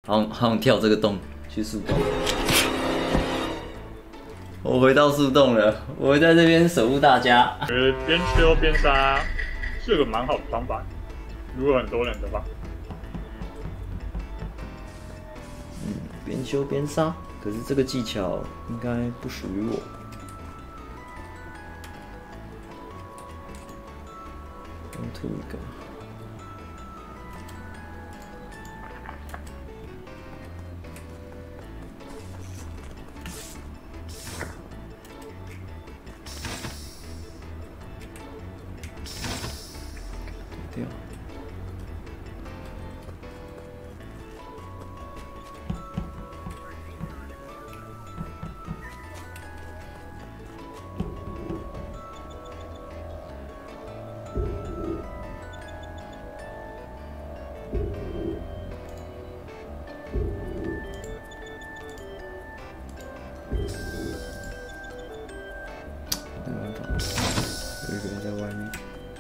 好想跳这个洞，去树洞。我回到树洞了，我会在这边守护大家。 边修边杀是个蛮好的方法，如果很多人的话。 边修边杀，可是这个技巧应该不属于我。吐一个。掉。没办法，有一个人在外面。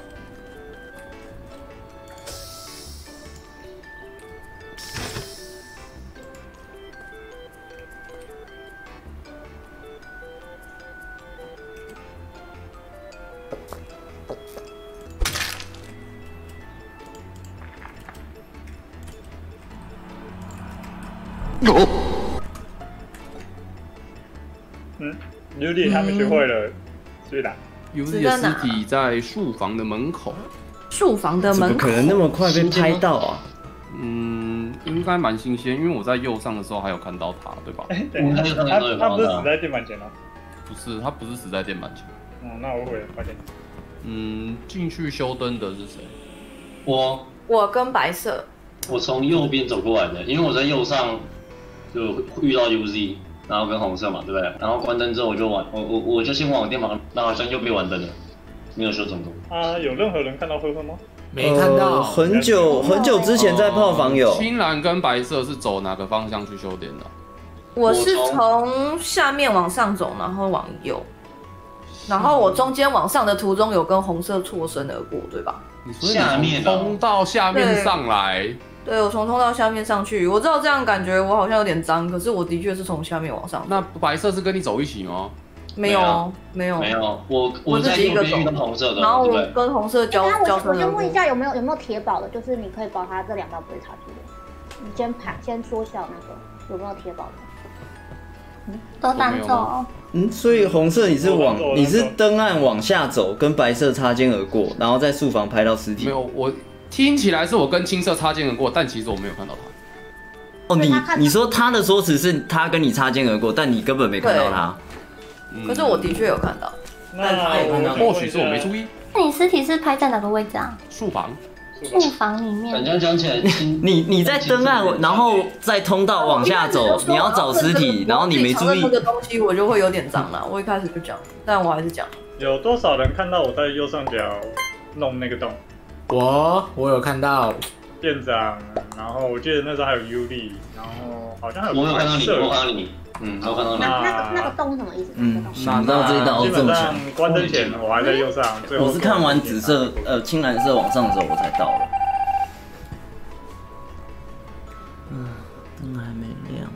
尤里他们学会了追打。 尤里的尸体在树房的门口。 树房的门口。 怎么可能那么快被拍到啊？ 应该蛮新鲜，因为我在右上的时候还有看到他，对吧？ 他不是死在电板前吗？ 不是，他不是死在电板前。 那我会发现。 进去修灯的是谁？ 我跟白色。 我从右边走过来的，因为我在右上就遇到 UZ， 然后跟红色嘛，对不对？然后关灯之后我就先往电房，那好像又被完灯了，没有修成功。 有任何人看到呵呵吗？ 没看到。 很久之前在炮房有。 青蓝跟白色是走哪个方向去修电的？ 我是从下面往上走，然后往右，然后我中间往上的途中有跟红色错身而过，对吧？ 下面通到下面上来。 对，我从通道下面上去，我知道这样感觉我好像有点脏，可是我的确是从下面往上。 那白色是跟你走一起吗？ 没有， 我在右边遇到红色的， 然后我跟红色交身而过。 我先问一下有没有铁宝的，就是你可以保他这2道不会插出的。你先缩小那个有没有铁宝的？ 都当走。 所以红色你是登岸往下走，跟白色擦肩而过，然后在树房拍到尸体。 没有，我听起来是我跟青色擦肩而过，但其实我没有看到他。 你说他的说辞是他跟你擦肩而过，但你根本没看到他。 可是我的确有看到， 但他也看到， 或许是我没注意。 那你尸体是拍在哪个位置啊？ 树房。 树房里面。 人家讲起来， 你在登岸，然后在通道往下走，你要找尸体，然后你没注意这个东西，我就会有点脏了。我一开始就讲，但我还是讲。 有多少人看到我在右上角弄那个洞？ 我有看到店长，然后我记得那时候还有 U 力，然后好像还有我有看到你，我看到你，我看到你。 那个洞是什么意思？ 想到这一刀这么强。 关灯前我还在右上， 我是看完紫色青蓝色往上的时候我才到了。灯还没亮。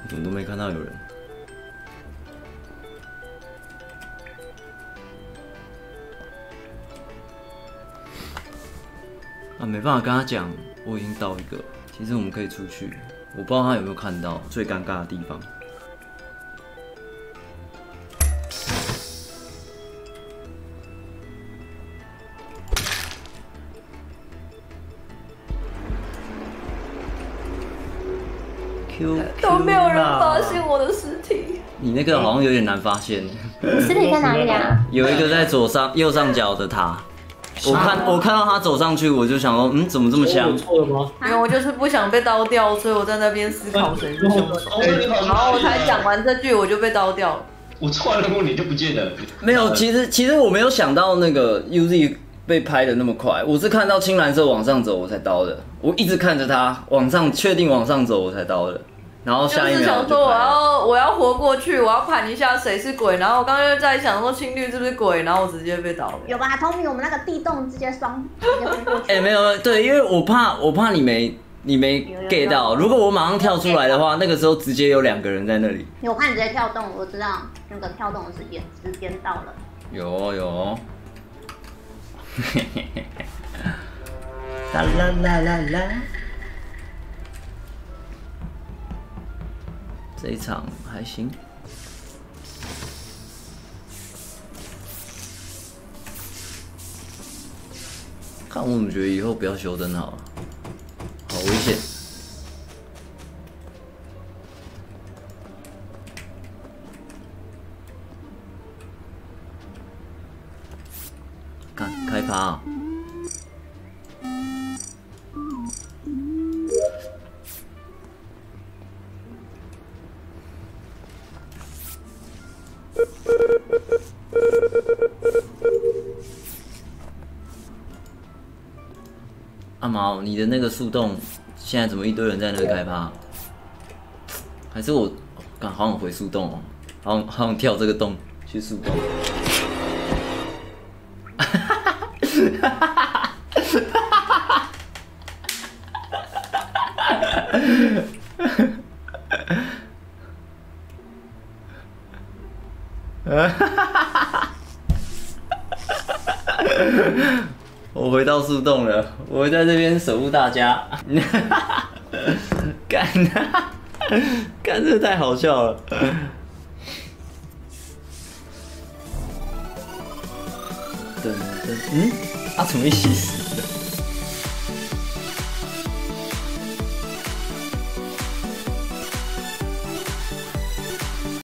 怎么都没看到有人？啊，没办法跟他讲，我已经到一个。其实我们可以出去，我不知道他有没有看到最尴尬的地方。 都没有人发现我的尸体。 你那个好像有点难发现。 尸体在哪里啊？ 有一个在右上角的塔。我看到他走上去，我就想说，怎么这么香？ 错了吗？ 没有，我就是不想被刀掉，所以我在那边思考谁是凶手。然后我才讲完这句，我就被刀掉了。 我做完任务你就不见了。 没有，其实我没有想到那个 UZ 被拍的那么快，我是看到青蓝色往上走我才刀的，我一直看着他往上，确定往上走我才刀的。然后下一秒就是想说我要活过去，我要盘一下谁是鬼，然后我刚刚又在想说青绿是不是鬼，然后我直接被倒了。 有吧，Tommy，我们那个地洞直接飞过去。 没有，对，因为我怕你没 get 到，如果我马上跳出来的话，那个时候直接有2个人在那里。 我看你直接跳动，我知道那个跳动的时间到了。 有。啦啦啦啦啦。这一场还行。看我怎么觉得以后不要修灯好了，好危险。看开趴啊！阿毛，你的那个树洞现在怎么一堆人在那开趴？还是我好想回树洞哦，好想跳这个洞去树洞。我回到树洞了，我会在这边守护大家。干，干，这太好笑了。什么意思？